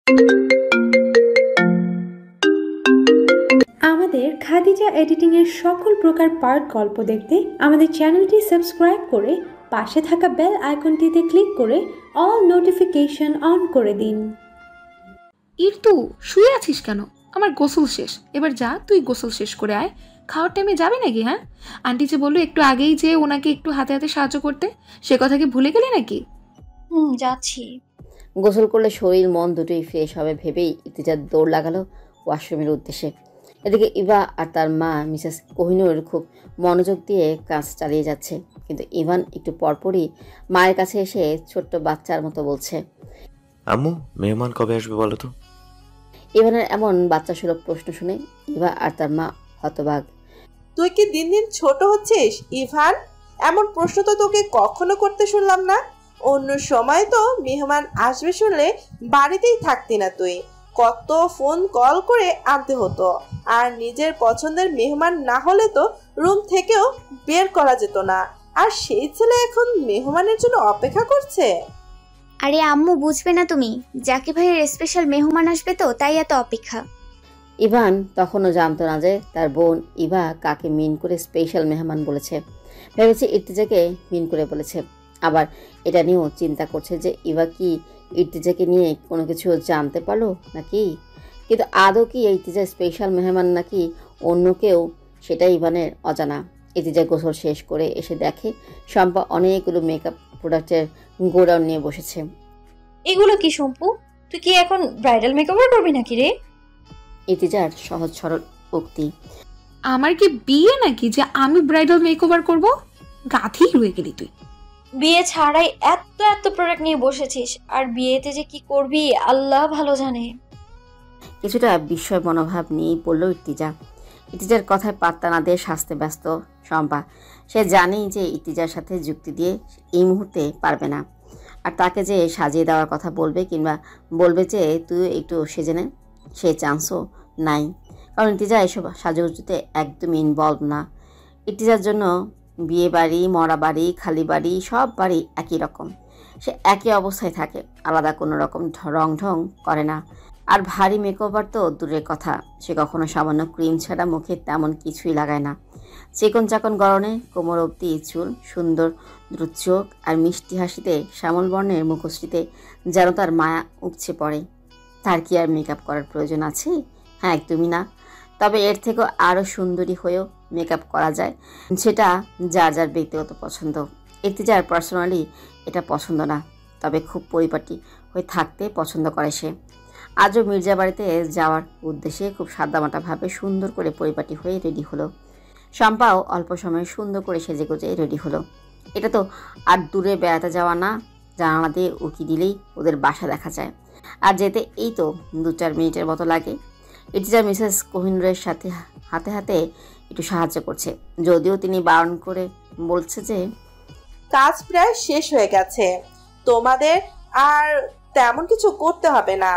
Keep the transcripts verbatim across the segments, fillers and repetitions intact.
আমাদের খাদিজা এডিটিং এর সকল প্রকার পার্ট গল্প দেখতে আমাদের চ্যানেলটি সাবস্ক্রাইব করে পাশে থাকা বেল আইকনটিতে ক্লিক করে অল নোটিফিকেশন অন করে দিন। ইরতু, শুয়ে আছিস কেন? আমার গোসল শেষ, এবার যা তুই গোসল শেষ করে আয়। খাওয়ার টাইমে যাবে নাকি? হ্যাঁ, আন্টি যে বললো একটু আগেই যে ওনাকে একটু হাতে হাতে সাহায্য করতে, সে কথা কি ভুলে গেলি নাকি? হুম, যাচ্ছি। গোসল করলে শরীর মন দুটোই ফ্রেশ হবে ভেবেই ইতিজা দৌড় লাগালো ওয়াশরুমের উদ্দেশ্যে। এদিকে ইভা আর তার মা মিসেস কোহিনূর খুব মনোযোগ দিয়ে কাজ চালিয়ে যাচ্ছে, কিন্তু ইভান একটু পরপরই মায়ের কাছে এসে ছোট্ট বাচ্চার মতো বলছে, আম্মু মেহমান কবে আসবে বলো তো? ইভানের এমন বাচ্চা সুলভ প্রশ্ন শুনে ইভা আর তার মা হতবাক। তুই কি দিন দিন ছোট হচ্ছিস ইভান? এমন প্রশ্ন তো তোকে কখনো করতে শুনলাম না। অন্য সময় তো মেহমান আসবে শুনলে বাড়িতেই থাকতি না তুই, কত ফোন কল করে আনতে হতো, আর নিজের পছন্দের মেহমান না হলে তো রুম থেকেও বের করা যেত না। আর সেই ছেলে এখন মেহমানের জন্য অপেক্ষা করছে। আরে আম্মু, বুঝবে না তুমি? জাকির ভাইয়ের স্পেশাল মেহমান আসবে তো, তাই এত অপেক্ষা। ইভান তখনও জানতো না যে তার বোন ইভা কাকে মিন করে স্পেশাল মেহমান বলেছে। ভেবেছে ইর্তিজাকে মিন করে বলেছে। আবার এটা নিয়েও চিন্তা করছে যে ইভা কি ইর্তিজাকে নিয়ে কোনো কিছু জানতে পারলো নাকি, কিন্তু আদৌ কি ইর্তিজা স্পেশাল মেহমান নাকি অন্য কেউ, সেটা ইভানের অজানা। ইর্তিজা গোসল শেষ করে এসে দেখে শম্পা অনেকগুলো মেকআপ প্রোডাক্টের গোডাউন নিয়ে বসেছে। এগুলো কি শম্পু? তুই কি এখন ব্রাইডাল মেকওভার করবি নাকি রে? ইর্তিজার সহজ সরল উক্তি। আমার কি বিয়ে নাকি যে আমি ব্রাইডাল মেকওভার করব? গাধি রয়ে গেলি তুই। বিয়ে ছাড়াই এত এত প্রোডাক্ট নিয়ে বসেছিস, আর বিয়েতে যে কি করবি আল্লাহ ভালো জানে। কিছুটা বিস্ময় মনোভাব নিয়েই পড়ল ইর্তিজা। ইর্তিজার কথায় পাত্তা না দিয়ে সাজতে ব্যস্ত শম্পা। সে জানেই যে ইর্তিজার সাথে যুক্তি দিয়ে এই মুহূর্তে পারবে না, আর তাকে যে সাজিয়ে দেওয়ার কথা বলবে কিংবা বলবে যে তুই একটু সেজে নে, সে চান্সও নাই। কারণ ইর্তিজা এসব সাজুগুজুতে একদমই ইনভলভ না। ইর্তিজার জন্য বিয়ে বাড়ি, মরা বাড়ি, খালি বাড়ি, সব বাড়ি একই রকম। সে একই অবস্থায় থাকে, আলাদা কোনো রকম রং ঢং করে না। আর ভারী মেকওভার তো দূরের কথা, সে কখনো সামান্য ক্রিম ছাড়া মুখে তেমন কিছুই লাগায় না। চিকন চাকন গরনে কোমর অবধি চুল, সুন্দর দ্রুত চোখ আর মিষ্টি হাসিতে শ্যামল বর্ণের মুখশ্রীতে যেন তার মায়া উপচে পড়ে। তার কি আর মেকআপ করার প্রয়োজন আছে? হ্যাঁ, একদমই না। তবে এর থেকেও আরও সুন্দরী হয়েও মেকআপ করা যায়, সেটা যার যার ব্যক্তিগত পছন্দ। ইর্তিজার পার্সোনালি এটা পছন্দ না, তবে খুব পরিপাটি হয়ে থাকতে পছন্দ করে সে। আজও মির্জা বাড়িতে যাওয়ার উদ্দেশ্যে খুব সাদামাটাভাবে সুন্দর করে পরিপাটি হয়ে রেডি হলো। শম্পাও অল্প সময়ে সুন্দর করে সেজে গুজে রেডি হলো। এটা তো আর দূরে বেড়াতে যাওয়া না, জানালা দিয়ে উকি দিলেই ওদের বাসা দেখা যায়, আর যেতে এই তো দু চার মিনিটের মতো লাগে। ইর্তিজা মিসেস কোহিনূরের সাথে হাতে হাতে একটু সাহায্য করছে, যদিও তিনি বারণ করে বলছে যে কাজ প্রায় শেষ হয়ে গেছে, তোমাদের আর তেমন কিছু করতে হবে না।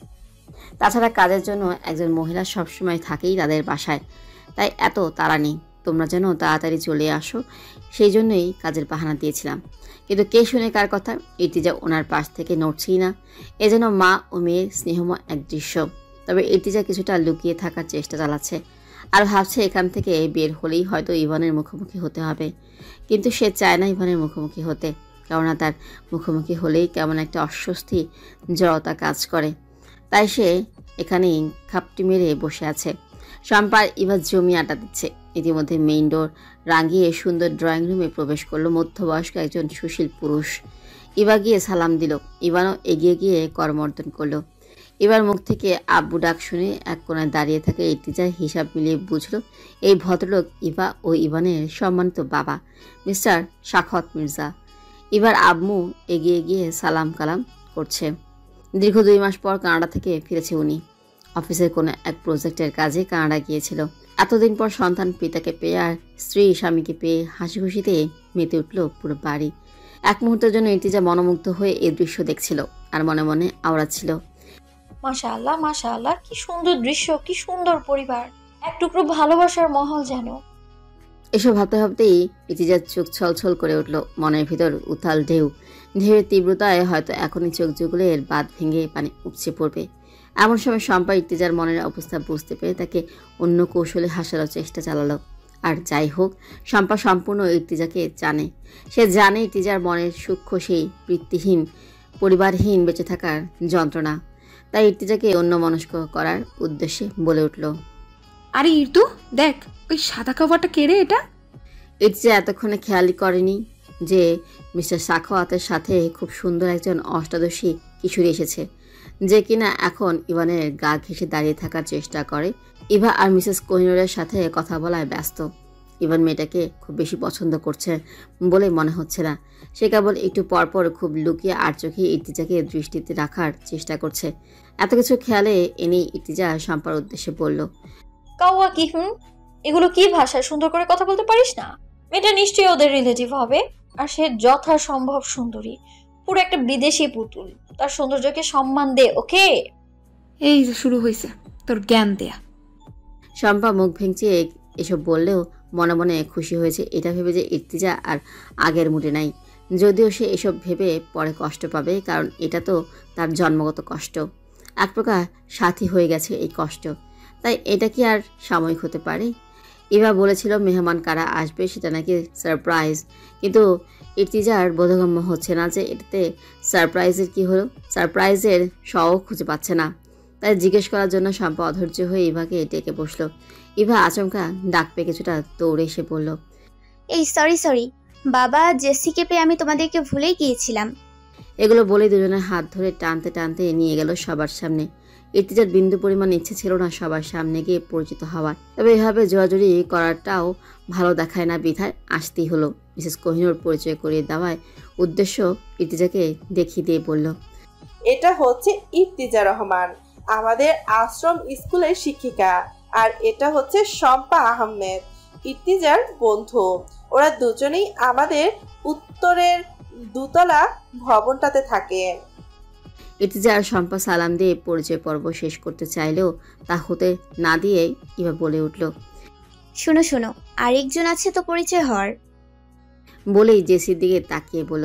তাছাড়া কাজের জন্য একজন মহিলা সবসময় থাকেই তাদের বাসায়, তাই এত তাড়া নেই, তোমরা যেন তাড়াতাড়ি চলে আসো, সেই জন্যই কাজের বাহানা দিয়েছিলাম। কিন্তু কে শুনে কার কথা? ইর্তিজা ওনার পাশ থেকে নড়ছেই না। এ যেন মা ও মেয়ের স্নেহময় এক দৃশ্য। তবে ইর্তিজা কিছুটা লুকিয়ে থাকার চেষ্টা চালাচ্ছে, আর ভাবছে এখান থেকে বের হলেই হয়তো ইভানের মুখোমুখি হতে হবে। কিন্তু সে চায় না ইভানের মুখোমুখি হতে, কেননা তার মুখোমুখি হলেই কেমন একটা অস্বস্তি জড়তা কাজ করে। তাই সে এখানেই খাপটি মেরে বসে আছে। শম্পার ইভা জমি আটা দিচ্ছে। ইতিমধ্যে মেইন ডোর রাঙিয়ে সুন্দর ড্রয়িং রুমে প্রবেশ করলো মধ্যবয়স্ক একজন সুশীল পুরুষ। ইভা গিয়ে সালাম দিল, ইভানও এগিয়ে গিয়ে করমর্দন করলো। এবার মুখ থেকে আব্বু ডাক শুনে এক কোণায় দাঁড়িয়ে থাকে ইর্তিজা হিসাব মিলিয়ে বুঝলো এই ভদ্রলোক ইভা ও ইভানের সম্মানিত বাবা, মিস্টার শাখাওয়াত মির্জা। এবার আম্মু এগিয়ে গিয়ে সালাম কালাম করছে। দীর্ঘ দুই মাস পর কানাডা থেকে ফিরেছে উনি। অফিসের কোনো এক প্রজেক্টের কাজে কানাডা গিয়েছিল। এতদিন পর সন্তান পিতাকে পেয়ে আর স্ত্রী স্বামীকে পেয়ে হাসি খুশিতে মেতে উঠল পুরো বাড়ি। এক মুহূর্তের জন্য ইর্তিজা মনোমুগ্ধ হয়ে এই দৃশ্য দেখছিল আর মনে মনে আওড়াচ্ছিল, মাশাআল্লাহ মাশাআল্লাহ, কি সুন্দর দৃশ্য, কি সুন্দর পরিবার, এক টুকরো ভালোবাসার মহল যেন। এসব ভাবতে ভাবতেই ইতিজার চোখ ছলছল করে উঠল। মনের ভিতর উথাল ঢেউ, ঢেউয়ের তীব্রতায় হয়তো এখনই চোখ জুগুলের বাঁধ ভেঙে পানি উপচে পড়বে। এমন সময় শম্পা ইতিজার মনের অবস্থা বুঝতে পেরে তাকে অন্য কৌশলে হাসানোর চেষ্টা চালালো। আর যাই হোক, শম্পা সম্পূর্ণ ইর্তিজাকে জানে। সে জানে ইর্তিজার মনের সূক্ষ্ম সেই বৃত্তিহীন পরিবারহীন বেঁচে থাকার যন্ত্রণা। তাই ইর্তিজাকে অন্যমনস্ক করার উদ্দেশ্যে বলে উঠল, আরে ইর্তু দেখ, ওই সাদা কভারটা কে রে এটা? ইর্তিজা এতক্ষণে খেয়ালই করেনি যে মিস্টার সাখাওয়াতের সাথে খুব সুন্দর একজন অষ্টাদশী কিশোরী এসেছে, যে কিনা এখন ইভানের গা ঘেঁষে দাঁড়িয়ে থাকার চেষ্টা করে। ইভা আর মিসেস কোহিনুরের সাথে কথা বলায় ব্যস্ত। ইভান মেয়েটাকে খুব বেশি পছন্দ করছে বলে মনে হচ্ছে না। সে কেবল একটু পরপর খুব লুকিয়ে আর চোখে ইর্তিজাকে দৃষ্টিতে রাখার চেষ্টা করছে। এত কিছু খেয়ালে এনে ইর্তিজা শম্পার উদ্দেশ্যে বলল, কাওয়া কি হুম এগুলো কি ভাষায় সুন্দর করে কথা বলতে পারিস না? মেয়েটা নিশ্চয়ই ওদের রিলেটিভ হবে, আর সে যথাসম্ভব সুন্দরী, পুরো একটা বিদেশি পুতুল। তার সৌন্দর্যকে সম্মান দে, ওকে? এই যে শুরু হয়েছে তোর জ্ঞান দেয়া। শম্পা মুখ ভেঙচিয়ে এসব বললেও মনে মনে খুশি হয়েছে এটা ভেবে যে ইর্তিজা আর আগের মুডে নাই। যদিও সে এসব ভেবে পরে কষ্ট পাবে, কারণ এটা তো তার জন্মগত কষ্ট। এক প্রকার সাথী হয়ে গেছে এই কষ্ট, তাই এটা কি আর সাময়িক হতে পারে? ইভা বলেছিল মেহমান কারা আসবে সেটা নাকি সারপ্রাইজ, কিন্তু ইর্তিজার বোধগম্য হচ্ছে না যে এটাতে সারপ্রাইজের কি হলো। সারপ্রাইজের শও খুঁজে পাচ্ছে না। তাই জিজ্ঞেস করার জন্য শম্পা অধৈর্য হয়ে ইভাকে ডেকে বসলো। ইভা আচমকা ডাক পেয়ে কিছুটা দৌড়ে এসে বলল, এই সরি সরি বাবা, জেসিকে পেয়ে আমি তোমাদেরকে ভুলেই গিয়েছিলাম। এগুলো বলে দুজনের হাত ধরে টানতে টানতে নিয়ে গেল সবার সামনে। ইর্তিজার বিন্দু পরিমাণ ইচ্ছে ছিল না সবার সামনে গিয়ে পরিচিত হওয়ার, তবে এভাবে জোরাজুরি করাটাও ভালো দেখায় না, বিধায় আসতেই হলো। মিসেস কোহিনুর পরিচয় করিয়ে দেওয়ায় উদ্দেশ্য ইর্তিজাকে দেখিয়ে দিয়ে বলল, এটা হচ্ছে ইর্তিজা রহমান, আমাদের আশ্রম স্কুলের শিক্ষিকা, আর এটা হচ্ছে শম্পা আহমেদ, ইর্তিজার বন্ধু। ওরা দুজনেই আমাদের উত্তরের দুতলা ভবনটাতে থাকে। ইর্তিজা আর শম্পা সালাম দিয়ে পরিচয় পর্ব শেষ করতে চাইলেও তা হতে না দিয়ে ইভা বলে উঠল, শোনো শোনো, আরেকজন আছে তো পরিচয় হওয়ার। বলেই জেসির দিকে তাকিয়ে বলো,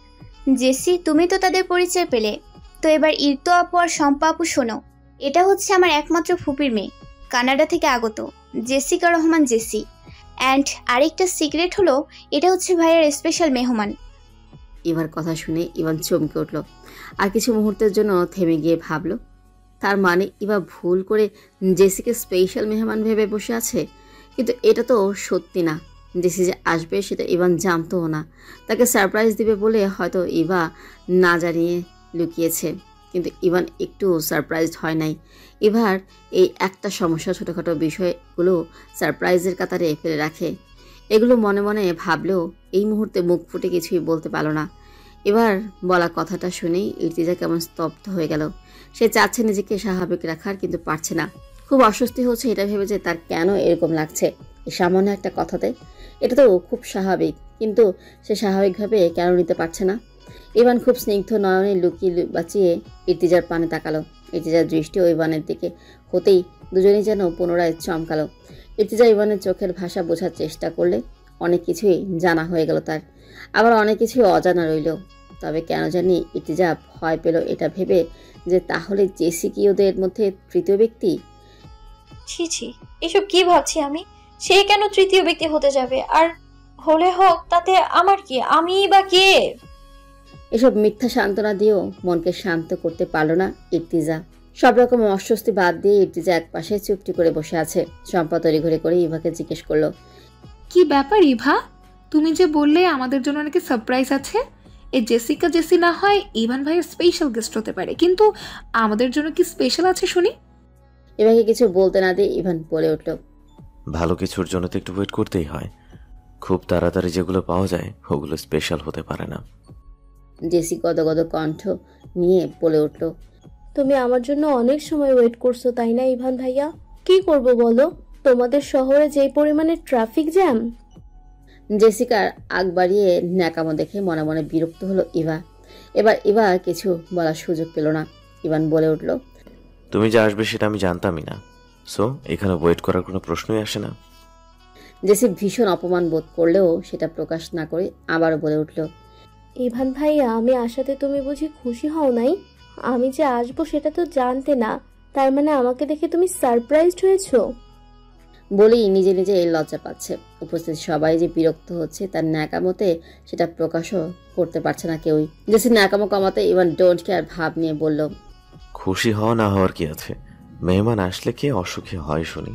জেসি তুমি তো তাদের পরিচয় পেলে, তো এবার ইর্তু আপু আর শম্পা আপু শোনো, এটা হচ্ছে আমার একমাত্র ফুপির মেয়ে, কানাডা থেকে আগত, জেসিকা রহমান জেসি। অ্যান্ড আরেকটা সিক্রেট হলো, এটা হচ্ছে ভাইয়ের স্পেশাল মেহমান। ইভার কথা শুনে ইভান চমকে উঠল, আর কিছু মুহূর্তের জন্য থেমে গিয়ে ভাবল, তার মানে ইভা ভুল করে জেসিকে স্পেশাল মেহমান ভেবে বসে আছে। কিন্তু এটা তো সত্যি না। জেসি যে আসবে সেটা ইভান জানতও না। তাকে সারপ্রাইজ দিবে বলে হয়তো ইভা না জানিয়ে লুকিয়েছে, কিন্তু ইভান একটু সারপ্রাইজড হয় নাই। ইভার এই একটা সমস্যা ছোটোখাটো বিষয়গুলো সারপ্রাইজের কাতারে ফেলে রাখে। এগুলো মনে মনে ভাবলেও এই মুহূর্তে মুখ ফুটে কিছুই বলতে পারল না। এবার বলা কথাটা শুনেই ইর্তিজা কেমন স্তব্ধ হয়ে গেল। সে চাচ্ছে নিজেকে স্বাভাবিক রাখার, কিন্তু পারছে না। খুব অস্বস্তি হচ্ছে এটা ভেবে যে তার কেন এরকম লাগছে এই সামান্য একটা কথাতে। এটা তো খুব স্বাভাবিক, কিন্তু সে স্বাভাবিকভাবে কেন নিতে পারছে না। ইভান খুব স্নিগ্ধ নয়নে লুকিয়ে বাঁচিয়ে ইর্তিজার পানে তাকালো। ইর্তিজার দৃষ্টি ইভানের দিকে হতেই দুজনেই যেন পুনরায় চমকালো। ইর্তিজা ইভানের চোখের ভাষা বোঝার চেষ্টা করলে অনেক কিছুই জানা হয়ে গেল তার, আবার অনেক কিছুই অজানা রইল। তবে কেন জানি ইর্তিজা ভয় পেল এটা ভেবে যে তাহলে জেসি কি ওদের মধ্যে তৃতীয় ব্যক্তি। ছি ছি, এসব কি ভাবছি আমি? সে কেন তৃতীয় ব্যক্তি হতে যাবে? আর হলে হোক, তাতে আমার কি? আমি বা কে? এসব মিথ্যা সান্ত্বনা দিয়েও মনকে শান্ত করতে পারল না ইর্তিজা। সব রকম অস্বস্তি বাদ দিয়ে ইর্তিজা এক পাশে চুপটি করে বসে আছে। শম্পা তড়ি ঘুরে করে ইভাকে জিজ্ঞেস করলো, কি ব্যাপার ইভা, তুমি যে বললে আমাদের জন্য নাকি সারপ্রাইজ আছে? এই জেসিকা জেসি না হয় ইভান ভাইয়ের স্পেশাল গেস্ট হতে পারে, কিন্তু আমাদের জন্য কি স্পেশাল আছে শুনি? ইভাকে কিছু বলতে না দিয়ে ইভান বলে উঠল, ভালো কিছুর জন্য তো একটু ওয়েট করতেই হয়। খুব তাড়াতাড়ি যেগুলো পাওয়া যায় ওগুলো স্পেশাল হতে পারে না। জেসি গদগদ কণ্ঠ নিয়ে বলে উঠল, তুমি আমার জন্য অনেক সময় ওয়েট করছো তাই না ইভান ভাইয়া? কি করব বলো, তোমাদের শহরে যেই পরিমাণে ট্রাফিক জ্যাম। জেসিকার আগ বাড়িয়ে ন্যাকামো দেখে মনে মনে বিরক্ত হলো ইভা। এবার ইভা কিছু বলার সুযোগ পেল না। ইভান বলে উঠল, তুমি যে আসবে সেটা আমি জানতামই না, সো এখানে ওয়েট করার কোনো প্রশ্নই আসে না। জেসি ভীষণ অপমান বোধ করলেও সেটা প্রকাশ না করে আবারও বলে উঠল, ইভান ভাইয়া, আমি আসাতে তুমি বুঝি খুশি হও নাই? আমি যে আসবো সেটা তো জানতে না, তার মানে আমাকে দেখে তুমি সারপ্রাইজড হয়েছো? বলেই নিজে নিজে লজ্জা পাচ্ছে। উপস্থিত সবাই যে বিরক্ত হচ্ছে তার ন্যাকামতে সেটা প্রকাশও করতে পারছে না কেউই। জেসি ন্যাকামো কমাতে ইভান ডোন্ট কেয়ার ভাব নিয়ে বলল, খুশি হওয়া না হওয়ার কি আছে, মেহমান আসলে কে অসুখী হয় শুনি।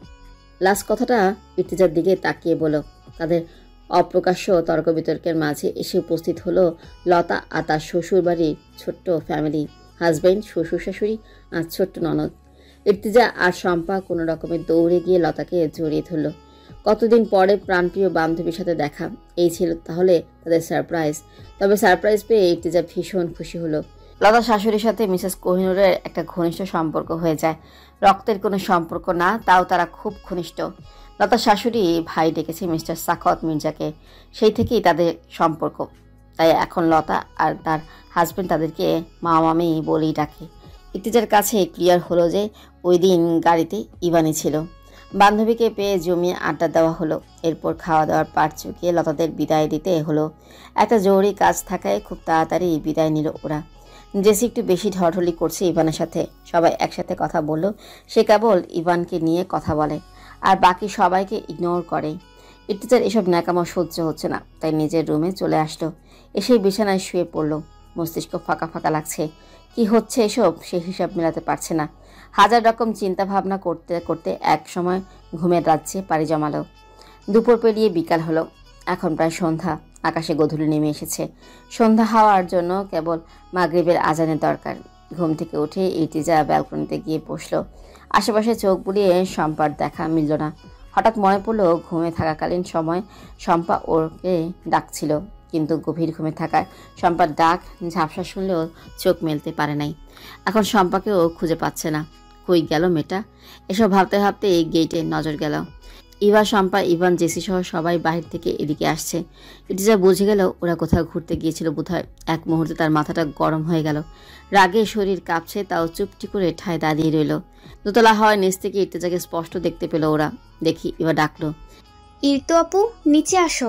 লাস্ট কথাটা ইর্তিজার দিকে তাকিয়ে বলল। তাদের অপ্রকাশ্য তর্ক বিতর্কের মাঝে এসে উপস্থিত হলো লতা আর তার শ্বশুর বাড়ির ছোট্ট ফ্যামিলি, হাজব্যান্ড, শ্বশুর শাশুড়ি আর ছোট্ট ননদ। ইর্তিজা আর শম্পা কোনো রকমে দৌড়ে গিয়ে লতাকে জড়িয়ে ধরল। কতদিন পরে প্রাণপ্রিয় বান্ধবীর সাথে দেখা, এই ছিল তাহলে তাদের সারপ্রাইজ। তবে সারপ্রাইজ পেয়ে ইর্তিজা ভীষণ খুশি হলো। লতা শাশুড়ির সাথে মিসেস কোহিনুরের একটা ঘনিষ্ঠ সম্পর্ক হয়ে যায়। রক্তের কোনো সম্পর্ক না, তাও তারা খুব ঘনিষ্ঠ। লতা শাশুড়ি ভাই ডেকেছে মিস্টার সাখাওয়াত মির্জাকে, সেই থেকেই তাদের সম্পর্ক। তাই এখন লতা আর তার হাজব্যান্ড তাদেরকে মা মামি বলেই ডাকে। ইর্তিজার কাছে ক্লিয়ার হলো যে ওই দিন গাড়িতে ইভানই ছিল। বান্ধবীকে পেয়ে জমিয়ে আড্ডা দেওয়া হলো। এরপর খাওয়া দাওয়ার পাট চুকিয়ে লতাদের বিদায় দিতে হলো। একটা জরুরি কাজ থাকায় খুব তাড়াতাড়ি বিদায় নিল ওরা। জেসি একটু বেশি ঢলঢলি করছে ইভানের সাথে। সবাই একসাথে কথা বলল। সে কেবল ইভানকে নিয়ে কথা বলে আর বাকি সবাইকে ইগনোর করে। ইর্তিজার এসব ন্যাকামো সহ্য হচ্ছে না, তাই নিজের রুমে চলে আসলো। এসে বিছানায় শুয়ে পড়ল। মস্তিষ্ক ফাঁকা ফাঁকা লাগছে। কি হচ্ছে এসব সে হিসাব মেলাতে পারছে না। হাজার রকম চিন্তা ভাবনা করতে করতে এক সময় ঘুমের রাজ্যে পাড়ি জমালো। দুপুর পেরিয়ে বিকাল হলো। এখন প্রায় সন্ধ্যা। আকাশে গোধূলি নেমে এসেছে। সন্ধ্যা হওয়ার জন্য কেবল মাগরিবের আজানের দরকার। ঘুম থেকে উঠে ইর্তিজা ব্যালকনিতে গিয়ে বসল। আশেপাশে চোখ বুলিয়ে শম্পার দেখা মিলল না। হঠাৎ মনে পড়ল ঘুমে থাকাকালীন সময় শম্পা ওকে ডাকছিল, কিন্তু গভীর ঘুমে থাকায় শম্পার ডাক ঝাপসা শুনলেও চোখ মেলতে পারে নাই। এখন শম্পাকেও খুঁজে পাচ্ছে না। কই গেল মেয়েটা? এসব ভাবতে ভাবতে গেটে নজর গেল। ইভা, শম্পা, ইভান, জেসি সহ সবাই বাহির থেকে এদিকে আসছে। ইর্তিজা বুঝে গেল ওরা কোথাও ঘুরতে গিয়েছিল বোধহয়। এক মুহূর্তে তার মাথাটা গরম হয়ে গেল। রাগে শরীর কাঁপছে, তাও চুপটি করে ঠায় দাঁড়িয়ে রইল। দোতলা হওয়ায় নিচ থেকে ইর্তিজাকে স্পষ্ট দেখতে পেল ওরা। দেখি ইভা ডাকলো, ইর্তু আপু, নিচে আসো।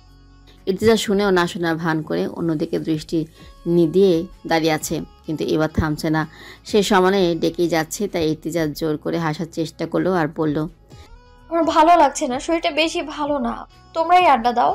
ইর্তিজা শুনেও না শোনার ভান করে অন্যদিকে দৃষ্টি দিয়ে দাঁড়িয়ে আছে, কিন্তু এবার থামছে না। সে সমানে ডেকেই যাচ্ছে। তাই ইর্তিজা জোর করে হাসার চেষ্টা করলো আর বলল, আমার ভালো লাগছে না, শরীরটা বেশি ভালো না, তোমরাই আড্ডা দাও।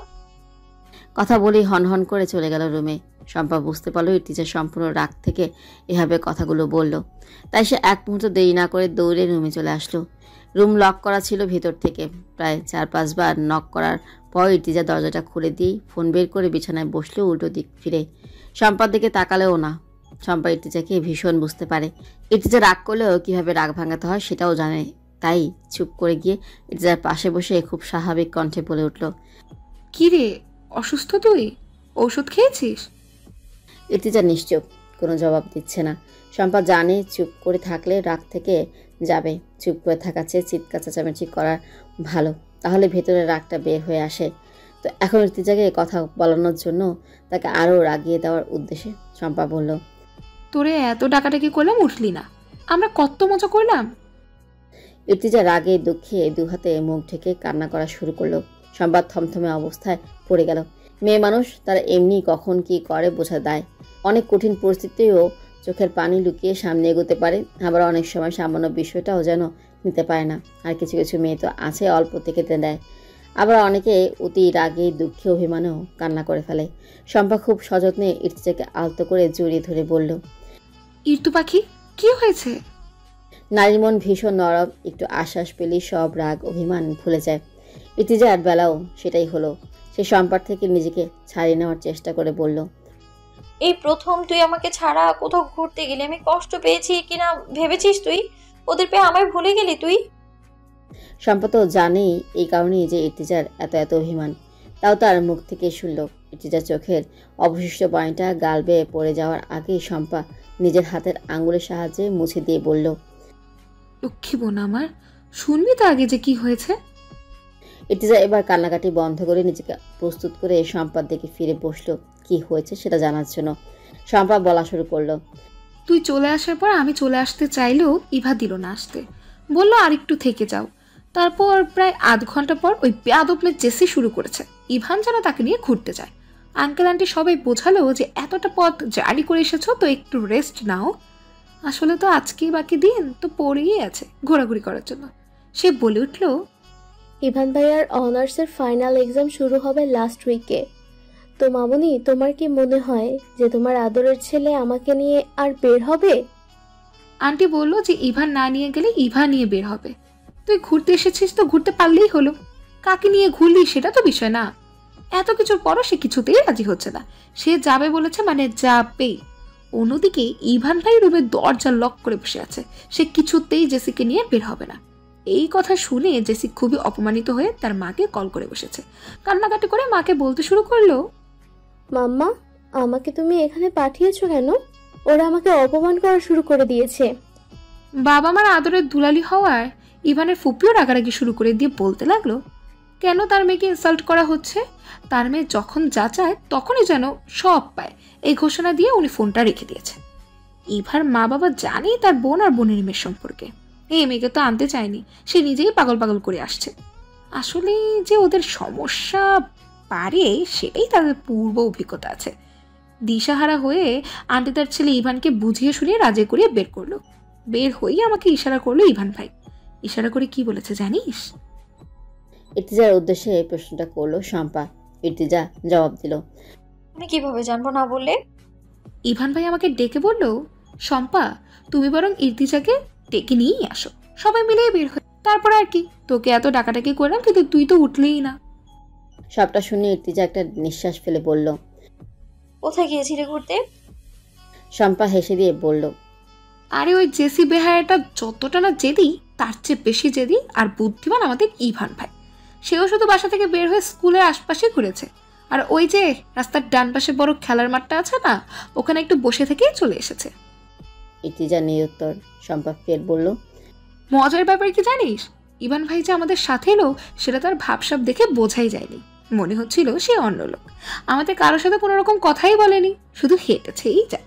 কথা বলেই হনহন করে চলে গেল রুমে। শম্পা বুঝতে পারলো ইর্তিজা সম্পূর্ণ রাগ থেকে এভাবে কথাগুলো বলল। তাই সে এক মুহূর্ত দেরি না করে দৌড়ে রুমে চলে আসলো। রুম লক করা ছিল ভেতর থেকে। প্রায় চার পাঁচবার নক করার পর ইর্তিজা দরজাটা খুলে দিয়ে ফোন বের করে বিছানায় বসলো উল্টো দিক ফিরে। শম্পার দিকে তাকালেও না। শম্পা ইর্তিজাকে ভীষণ বুঝতে পারে। ইর্তিজা রাগ করলেও কীভাবে রাগ ভাঙাতে হয় সেটাও জানে। তাই চুপ করে গিয়ে ইর্তিজার পাশে বসে খুব স্বাভাবিক কণ্ঠে বলে উঠল, কি রে, অসুস্থ তুই? ঔষধ খেয়েছিস? ইর্তিজা নিশ্চুপ, কোনো জবাব দিচ্ছে না। শম্পা জানে চুপ করে থাকলে রাগ থেকে যাবে। চুপ করে থাকা চেয়ে চিৎকার চেঁচামেচি করার ভালো, তাহলে ভেতরে রাগটা বের হয়ে আসে। তো এখন ইর্তিজাকে কথা বলানোর জন্য তাকে আরও রাগিয়ে দেওয়ার উদ্দেশ্যে শম্পা বলল, তোরে এত ডাকাডাকি করলাম উঠলি না, আমরা কত মজা করলাম। ইর্তিজা রাগে দুঃখে দু হাতে মুখ ঢেকে কান্না করা শুরু করলো। শম্পা থমথমে অবস্থায় পড়ে গেল। মেয়ে মানুষ, তারা এমনি কখন কি করে বোঝা দেয়। অনেক কঠিন পরিস্থিতিও চোখের পানি লুকিয়ে সামনে এগোতে পারে, আবার অনেক সময় সামান্য বিষয়টাও যেন নিতে পারে না। আর কিছু কিছু মেয়ে তো আছে অল্প থেকে দেয়। আবার অনেকে অতি রাগে দুঃখে অভিমানেও কান্না করে ফেলে। শম্পা খুব সযত্নে ইর্তিজাকে আলতো করে জড়িয়ে ধরে বলল, ইর্তু পাখি, কি হয়েছে? নারীর মন ভীষণ নরম, একটু আশ্বাস পেলেই সব রাগ অভিমান ভুলে যায়। ইর্তিজার বেলাও সেটাই হলো। সে শম্পার থেকে নিজেকে ছাড়িয়ে নেওয়ার চেষ্টা করে বলল, এই প্রথম তুই আমাকে ছাড়া কোথাও ঘুরতে গেলি, আমি কষ্ট পেয়েছি কিনা ভেবেছিস তুই? ওদের পেয়ে আমায় ভুলে গেলি তুই? শম্পা তো জানেই এই কারণেই যে ইর্তিজার এত এত অভিমান। তাও তার মুখ থেকে শুনল। ইর্তিজার চোখের অবশিষ্ট পানিটা গাল বেয়ে পড়ে যাওয়ার আগেই শম্পা নিজের হাতের আঙ্গুলের সাহায্যে মুছে দিয়ে বলল, লক্ষ্মী বোন আমার, শুনবি তো আগে যে কি হয়েছে। ইর্তিজা এবার কান্নাকাটি বন্ধ করে নিজেকে প্রস্তুত করে শম্পার দিকে ফিরে বসলো কি হয়েছে সেটা জানার জন্য। শম্পা বলা শুরু করলো, তুই চলে আসার পর আমি চলে আসতে চাইলেও ইভা দিল না আসতে, বললো আর একটু থেকে যাও। তারপর প্রায় আধ ঘন্টা পর ওই বেয়াদব মেয়ে জেসি শুরু করেছে ইভান যেন তাকে নিয়ে ঘুরতে যায়। আঙ্কেল আন্টি সবাই বোঝালো যে এতটা পথ জার্নি করে এসেছো তো একটু রেস্ট নাও। আসলে তো আজকেই বাকি দিন, তো পড়েই আছে ঘোরাঘুরি করার জন্য। সে বলে উঠল, ইভান ভাইয়ার অনার্সের ফাইনাল এক্সাম শুরু হবে লাস্ট উইকে। তো মামুনি, তোমার কি মনে হয় যে তোমার আদরের ছেলে আমাকে নিয়ে আর বের হবে? আন্টি বলল যে ইভান না নিয়ে গেলে ইভা নিয়ে বের হবে। তুই ঘুরতে এসেছিস তো ঘুরতে পারলেই হলো, কাকে নিয়ে ঘুরলি সেটা তো বিষয় না। এত কিছুর পরও সে কিছুতেই রাজি হচ্ছে না। সে যাবে বলেছে মানে যাবেই। অন্যদিকে ইভান ভাই রুমের দরজা লক করে বসে আছে, সে কিছুতেই জেসিকে নিয়ে বের হবে না। এই কথা শুনে জেসি খুবই অপমানিত হয়ে তার মাকে কল করে বসেছে। কান্নাকাটি করে মাকে বলতে শুরু করলো, মাম্মা, আমাকে তুমি এখানে পাঠিয়েছো কেন? ওরা আমাকে অপমান করা শুরু করে দিয়েছে। বাবা মার আদরের দুলালি হওয়ার ইভানের ফুপিও রাগারাগি শুরু করে দিয়ে বলতে লাগলো, কেন তার মেয়েকে ইনসাল্ট করা হচ্ছে? তার মেয়ে যখন যা চায় তখনই যেন সব পায়, এই ঘোষণা দিয়ে উনি ফোনটা রেখে দিয়েছে। ইভার মা বাবা জানি তার বোন আর বোনের মেয়ের সম্পর্কে। এই মেয়েকে তো আনতে চায়নি, সে নিজেই পাগল পাগল করে আসছে। আসলে যে ওদের সমস্যা পারে সেটাই তাদের পূর্ব অভিজ্ঞতা আছে। দিশাহারা হয়ে আন্টি তার ছেলে ইভানকে বুঝিয়ে শুনিয়ে রাজি করিয়ে বের করলো। বের হয়েই আমাকে ইশারা করলো ইভান ভাই। ইশারা করে কি বলেছে জানিস? ইর্তিজার উদ্দেশ্যে এই প্রশ্নটা করলো শম্পা। ইর্তিজা জবাব দিল, আমি কিভাবে জানবো না বললে? ইভান ভাই আমাকে ডেকে বলল, শম্পা তুমি বরং ইর্তিজাকে ডেকে নিয়েই আসো, সবাই মিলেই বের হয়। তারপর আর কি, তোকে এত ডাকাডাকি করলাম কিন্তু তুই তো উঠলেই না। সবটা শুনে ইর্তিজা একটা নিঃশ্বাস ফেলে বলল, কোথায় গিয়েছিলে ঘুরতে? শম্পা হেসে দিয়ে বলল, আরে ওই জেসি বেহায়াটা যতটা না জেদি তার চেয়ে বেশি জেদি আর বুদ্ধিমান আমাদের ইভান ভাই। সেও শুধু বাসা থেকে বের হয়ে স্কুলের আশপাশে ঘুরেছে। আর ওই যে রাস্তার ডান পাশে বড় খেলার মাঠটা আছে না, ওখানে একটু বসে থেকেই চলে এসেছে। ইর্তিজা নিরুত্তর। শম্পা ফের বলল, মজার ব্যাপার কি জানিস, ইভান ভাই যে আমাদের সাথে এলো সেটা তার ভাবসাব দেখে বোঝাই যায়নি। মনে হচ্ছিল সে অন্য লোক, আমাদের কারোর সাথে কোনো রকম কথাই বলেনি, শুধু হেঁটেছেই যায়।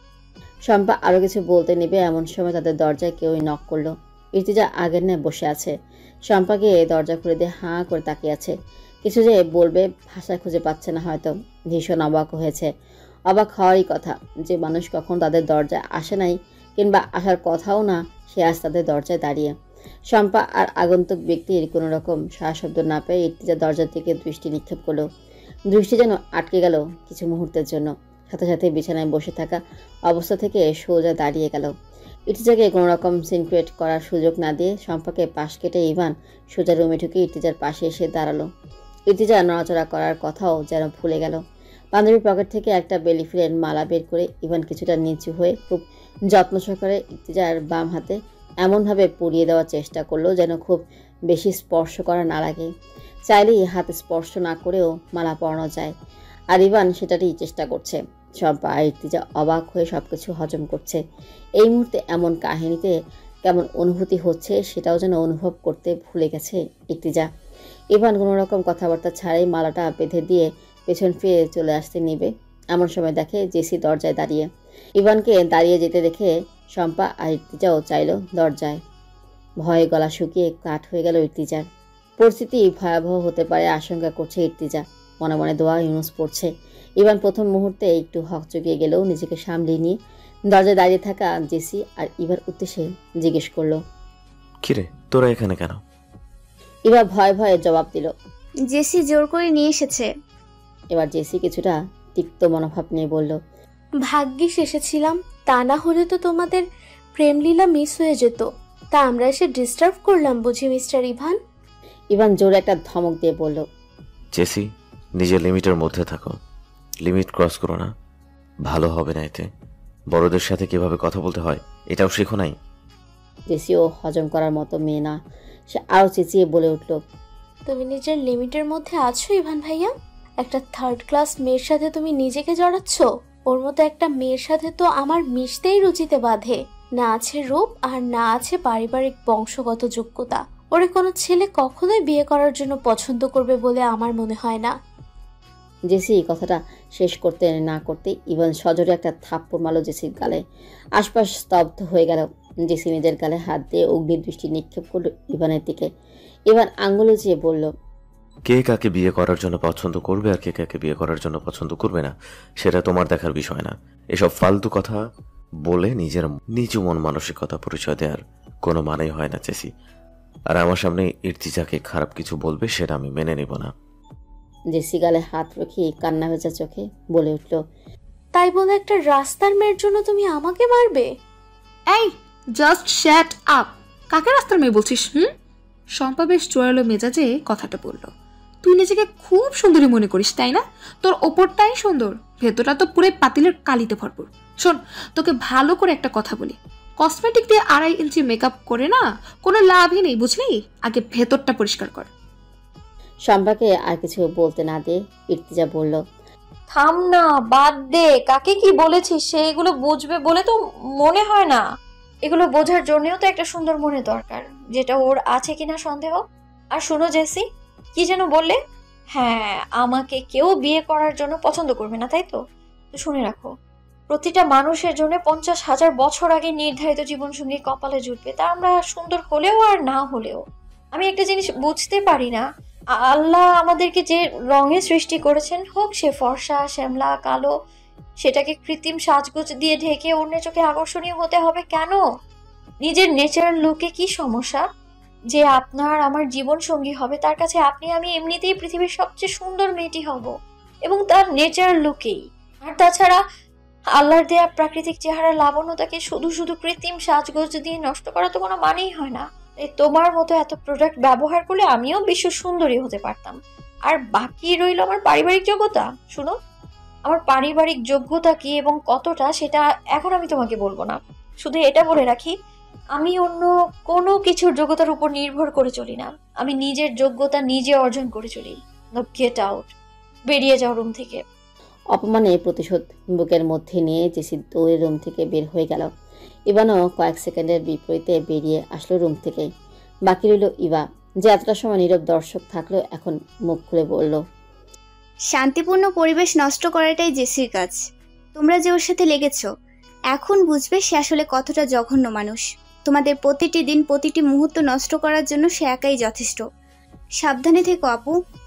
শম্পা আরো কিছু বলতে নেবে এমন সময় তাদের দরজায় কেউই নক করলো। ইর্তিজা আগের ন্যায় বসে আছে, শম্পাকে দরজা খুলে দিয়ে হাঁ করে তাকিয়ে আছে। কিছু যে বলবে ভাষা খুঁজে পাচ্ছে না, হয়তো ভীষণ অবাক হয়েছে। অবাক হওয়ারই কথা, যে মানুষ কখন তাদের দরজায় আসে নাই কিংবা আসার কথাও না, সে আজ তাদের দরজায় দাঁড়িয়ে। শম্পা আর আগন্তুক ব্যক্তির কোনো রকম সারা শব্দ না পেয়ে ইর্তিজা দরজার দিকে দৃষ্টি নিক্ষেপ করলো। দৃষ্টি যেন আটকে গেল কিছু মুহূর্তের জন্য, সাথে সাথে বিছানায় বসে থাকা অবস্থা থেকে সোজা দাঁড়িয়ে গেল। ইর্তিজাকে কোনো রকম সিনক্রেট করার সুযোগ না দিয়ে শম্পাকে পাশ কেটে ইভান সোজা রুমে ঢুকে ইর্তিজার পাশে এসে দাঁড়ালো। ইর্তিজা নড়াচড়া করার কথাও যেন ভুলে গেল। বান্ধবীর পকেট থেকে একটা বেলি ফুলের মালা বের করে ইভান কিছুটা নিচু হয়ে খুব যত্ন সহকারে ইর্তিজার বাম হাতে এমনভাবে পরিয়ে দেওয়ার চেষ্টা করলো যেন খুব বেশি স্পর্শ করা না লাগে। চাইলেই হাতে স্পর্শ না করেও মালা পরানো যায়, আর ইভান সেটারই চেষ্টা করছে। শম্পা আর ইর্তিজা অবাক হয়ে সবকিছু হজম করছে। এই মুহূর্তে এমন কাহিনীতে কেমন অনুভূতি হচ্ছে সেটাও যেন অনুভব করতে ভুলে গেছে ইর্তিজা। ইভান কোনো রকম কথাবার্তা ছাড়াই মালাটা বেঁধে দিয়ে পেছন ফিরে চলে আসতে নিবে এমন সময় দেখে জেসি দরজায় দাঁড়িয়ে। ইভানকে দাঁড়িয়ে যেতে দেখে শম্পা আর ইর্তিজাও চাইল দরজায়। ভয়ে গলা শুকিয়ে কাঠ হয়ে গেল ইর্তিজার। পরিস্থিতি ভয়াবহ হতে পারে আশঙ্কা করছে ইর্তিজা। মনে মনে দোয়া ইউনুস পড়ছে। ইভান প্রথম মুহূর্তে একটু হকচকিয়ে গেলেও নিজেকে সামলিয়ে নিয়ে দরজায় দাঁড়িয়ে থাকা জেসি আর ইভার উদ্দেশ্যে জিজ্ঞেস করলো, কিরে তোরা এখানে কেন? ইভা ভয়ে ভয়ে জবাব দিল, জেসি জোর করে নিয়ে এসেছে। এবার জেসি কিছুটা তিক্ত মনোভাব নিয়ে বলল, ভাগ্যিস এসেছিলাম, তা না হলে তো তোমাদের প্রেমলীলা মিস হয়ে যেত। তা আমরা এসে ডিস্টার্ব করলাম বুঝি মিস্টার ইভান? ইভান জোরে একটা ধমক দিয়ে বলল, জেসি নিজের লিমিটের মধ্যে থাকো, লিমিট ক্রস করো না, ভালো হবে না এতে। বড়দের সাথে কিভাবে কথা বলতে হয় এটাও শেখো নাই? জেসিও হজম করার মতো মেয়ে না, সে আরও চেঁচিয়ে বলে উঠল, তুমি নিজের লিমিটের মধ্যে আছো ইভান ভাইয়া? একটা থার্ড ক্লাস মেয়ের সাথে তুমি নিজেকে জড়াচ্ছ? ওর মতো একটা মেয়ের সাথে তো আমার মিশতেই রুচিতে বাঁধে। না আছে রূপ আর না আছে পারিবারিক বংশগত যোগ্যতা। ওরে কোনো ছেলে কখনোই বিয়ে করার জন্য পছন্দ করবে বলে আমার মনে হয় না। জেসি কথাটা শেষ করতে না করতে ইভান সজোরে একটা থাপ্পড় মারল জেসির গালে। আশপাশ স্তব্ধ হয়ে গেল। জেসি নিজের গালে হাত দিয়ে অগ্নি দৃষ্টি নিক্ষেপ করল ইভানের দিকে। ইভান আঙ্গুল উঁচিয়ে বলল, কে কাকে বিয়ে করার জন্য পছন্দ করবে আর কে কাকে বিয়ে করার জন্য পছন্দ করবে না সেটা তোমার দেখার বিষয় না। এসব ফালতু কথা বলে নিজের নিচু মন মানসিকতা পরিচয় দেওয়ার কোনো মানেই হয় না জেসি। আর আমার সামনে ইর্তিজাকে খারাপ কিছু বলবে সেটা আমি মেনে নিব না। জেসি গালে হাত রেখে কান্না ভেজা চোখে বলে উঠল, তাই বলে একটা রাস্তার মেয়ের জন্য তুমি আমাকে মারবে? এই জাস্ট শ্যাট আপ। কাকে রাস্তার মেয়ে বলছিস? হুম? শম্পা বেশ জোরালো মেজাজে কথাটা বলল। তুই নিজেকে খুব সুন্দরী মনে করিস তাই না? তোর ওপরটাই সুন্দর, ভেতরটা তো পুরো পাতিলের কালিতে ভরপুর। শোন, তোকে ভালো করে একটা কথা বলি, কসমেটিক দিয়ে আড়াই ইঞ্চি মেকআপ করে না কোনো লাভই নেই, বুঝলি? আগে ভেতরটা পরিষ্কার কর। শম্পাকে আর কিছু বলতে না দিয়ে ইর্তিজা বলল, থাম না, বাদ দে। কাকে কি বলেছিস সে এগুলো বুঝবে বলে তো মনে হয় না। এগুলো বোঝার জন্যও তো একটা সুন্দর মনে দরকার, যেটা ওর আছে কিনা সন্দেহ। আর শোনো জেসি, কি যেন বললে? হ্যাঁ, আমাকে কেউ বিয়ে করার জন্য পছন্দ করবে না, তাই তো? তো শুনে রাখো, প্রতিটা মানুষের জন্য পঞ্চাশ হাজার বছর আগে নির্ধারিত জীবনসঙ্গী কপালে জুটবে, তা আমরা সুন্দর হলেও আর না হলেও। আমি একটা জিনিস বুঝতে পারি না, আল্লাহ আমাদেরকে যে রঙে সৃষ্টি করেছেন, হোক সে ফর্সা, শ্যামলা, কালো, সেটাকে কৃত্রিম সাজগোজ দিয়ে ঢেকে অন্যের চোখে আকর্ষণীয় হতে হবে কেন? নিজের ন্যাচারাল লুকে কি সমস্যা? যে আপনার আমার জীবন সঙ্গী হবে তার কাছে আপনি আমি এমনিতেই পৃথিবীর সবচেয়ে সুন্দর মেয়েটি হব, এবং তার নেচারাল লুকেই। আর তাছাড়া আল্লাহর দেয়া প্রাকৃতিক চেহারা লাবণ্যতাকে শুধু শুধু কৃত্রিম সাজগোজ দিয়ে নষ্ট করা তো কোনো মানেই হয় না। এই তোমার মতো এত প্রোডাক্ট ব্যবহার করলে আমিও বিশ্ব সুন্দরী হতে পারতাম। আর বাকি রইল আমার পারিবারিক যোগ্যতা। শুনো, আমার পারিবারিক যোগ্যতা কি এবং কতটা সেটা এখন আমি তোমাকে বলবো না। শুধু এটা বলে রাখি, আমি অন্য কোনো কিছুর যোগ্যতার উপর নির্ভর করে চলি না। আমি নিজের যোগ্যতা নিজে অর্জন করে চলি। গেট আউট, বেরিয়ে যাও রুম থেকে। অপমানে প্রতিশোধ বুকের মধ্যে নিয়ে জেসি দৌড়ে রুম থেকে বের হয়ে গেল। ইভানও কয়েক সেকেন্ডের বিপরীতে বেরিয়ে আসলো রুম থেকে। বাকি রইল ইভা, যে এতটা সময় নীরব দর্শক থাকলেও এখন মুখ খুলে বলল, শান্তিপূর্ণ পরিবেশ নষ্ট করাটাই জেসির কাজ। তোমরা যে ওর সাথে লেগেছ, এখন বুঝবে সে আসলে কতটা জঘন্য মানুষ। তোমাদের প্রতিটি দিন প্রতিটি মুহূর্ত নষ্ট করার জন্য সে একাই যথেষ্ট। সাবধানে থেকো আপু।